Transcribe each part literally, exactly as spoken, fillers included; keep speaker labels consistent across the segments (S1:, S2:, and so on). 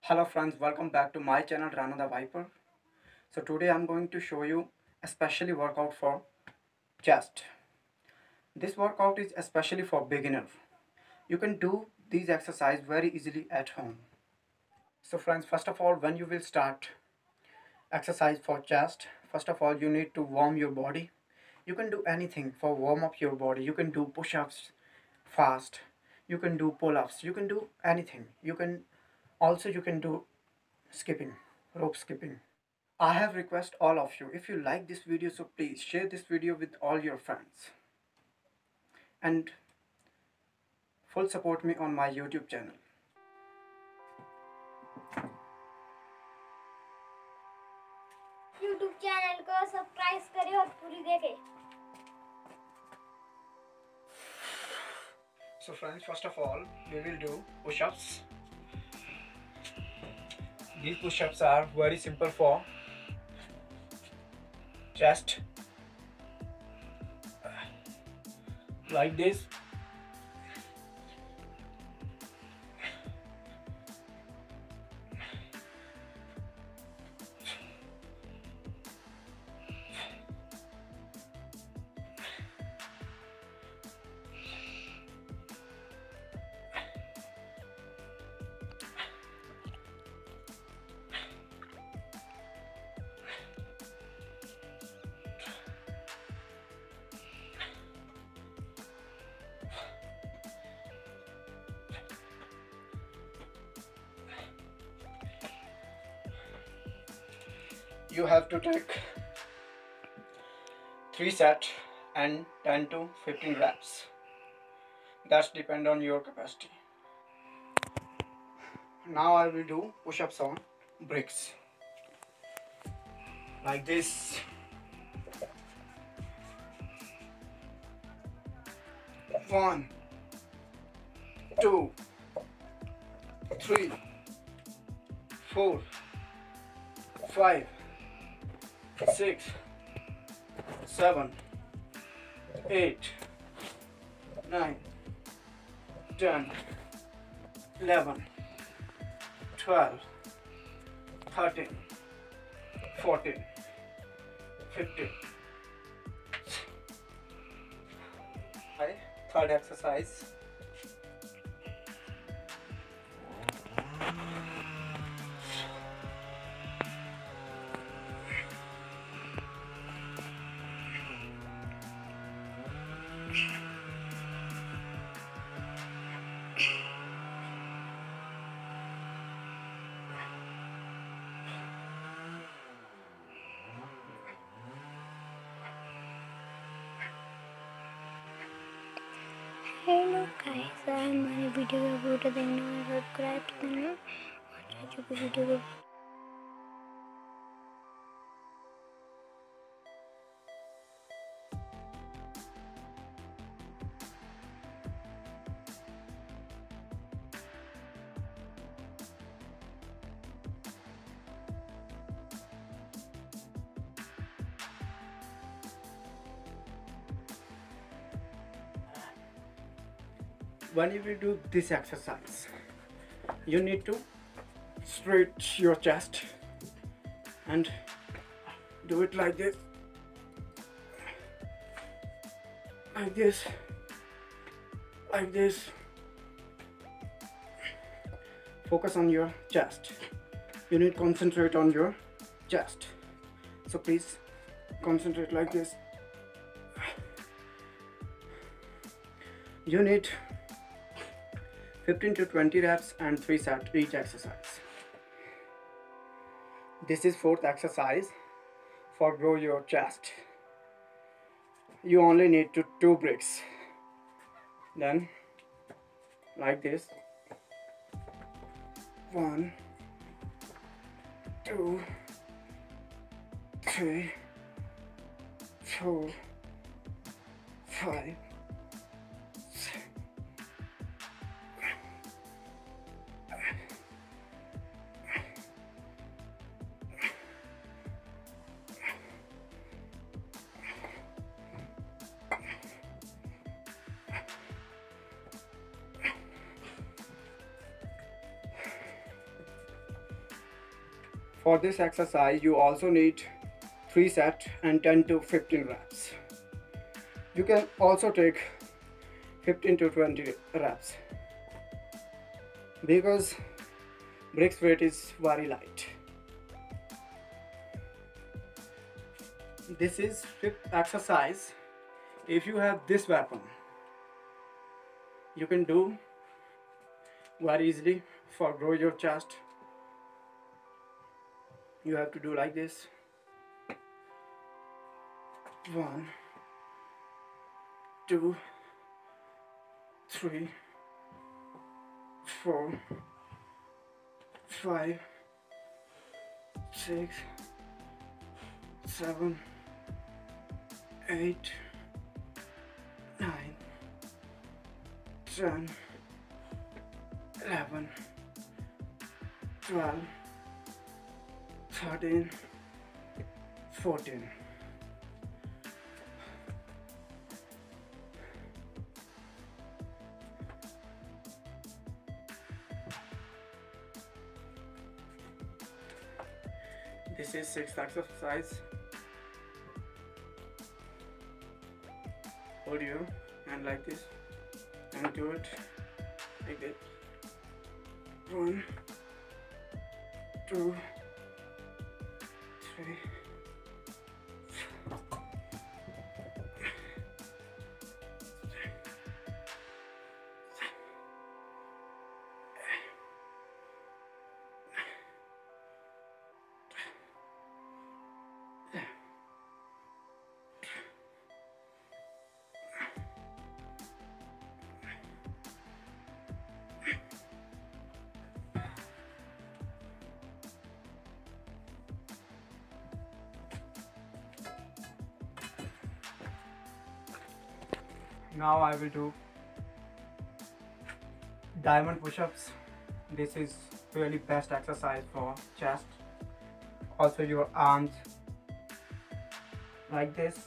S1: Hello friends, welcome back to my channel Rana the Viper. So today I'm going to show you especially workout for chest. This workout is especially for beginners. You can do these exercises very easily at home. So friends, first of all, when you will start exercise for chest, first of all you need to warm your body. You can do anything for warm up your body. You can do push-ups fast. You can do pull-ups. You can do anything. You can also you can do skipping, rope skipping. I have request all of you, if you like this video, so please share this video with all your friends and full support me on my YouTube channel.
S2: YouTube channel को subscribe करें और पूरी देखें.
S1: So friends, first of all we will do push-ups. These push-ups are very simple for chest, like this. You have to take three sets and ten to fifteen reps. That's depend on your capacity. Now I will do push-ups on bricks, like this. One, two, three, four, five, six, seven, eight, nine, ten, eleven, twelve, thirteen, fourteen, fifteen. My third exercise.
S2: Hello guys, हमारे video का पूरा देखना और subscribe करना और चाचू की video को
S1: When you will do this exercise, you need to stretch your chest and do it like this, like this, like this. Focus on your chest. You need to concentrate on your chest. So please concentrate like this. You need fifteen to twenty reps and three sets each exercise. This is fourth exercise for grow your chest. You only need to two bricks. Then like this. One, two, three, four, five, six. For this exercise, you also need three sets and ten to fifteen reps. You can also take fifteen to twenty reps because bricks weight is very light. This is fifth exercise. If you have this weapon, you can do very easily for grow your chest. You have to do like this. One, two, three, four, five, six, seven, eight, nine, ten, eleven, twelve, thirteen, fourteen. This is sixth exercise. Hold your hand like this and do it like that. One, two, three. Now I will do diamond push-ups. This is really best exercise for chest. Also your arms like this.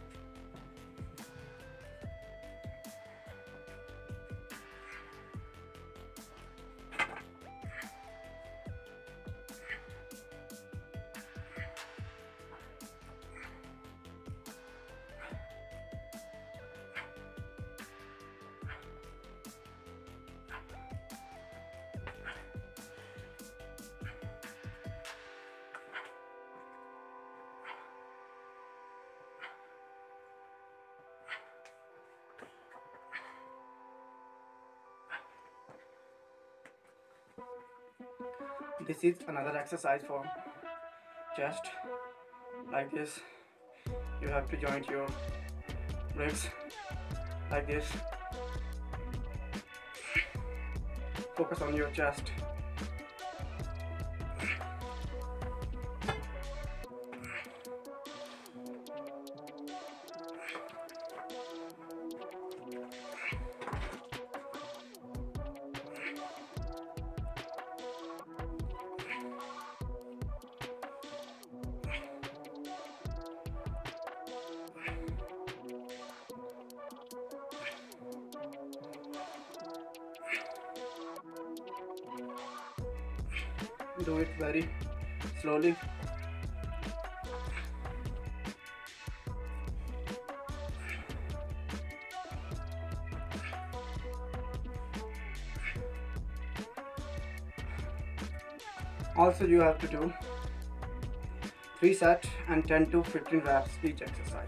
S1: This is another exercise for chest. Like this, you have to joint your legs like this. Focus on your chest. Do it very slowly. Also you have to do three sets and ten to fifteen reps each exercise.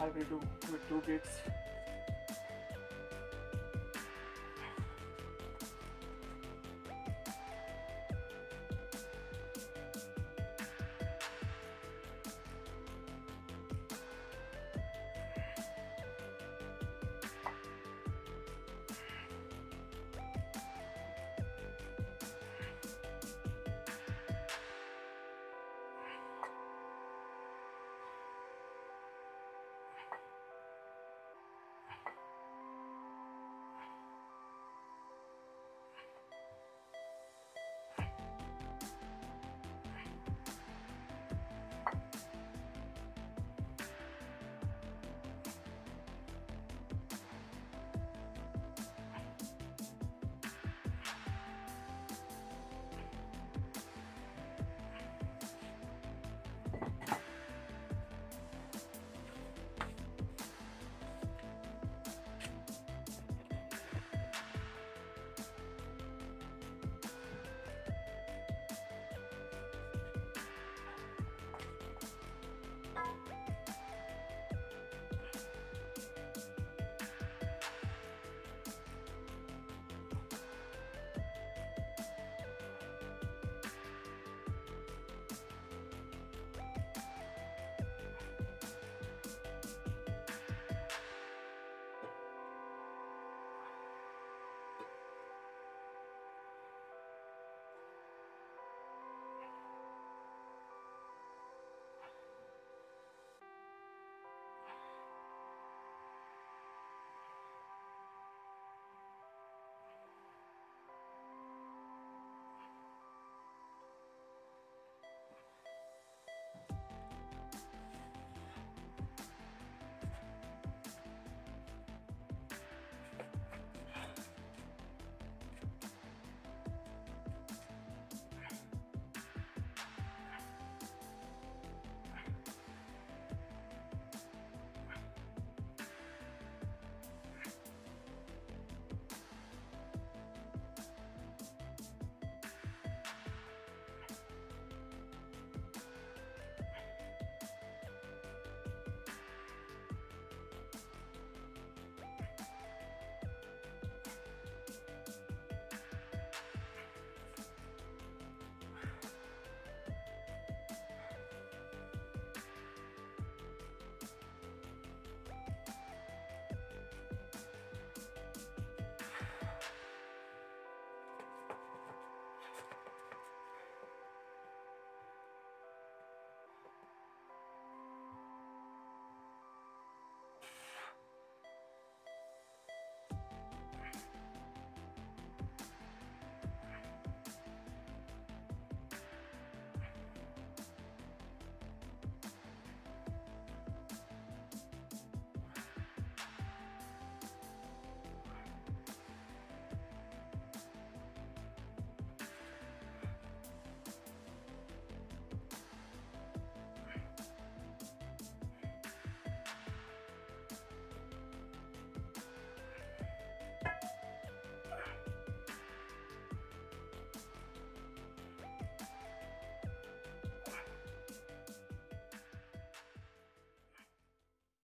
S1: I will do with two beats.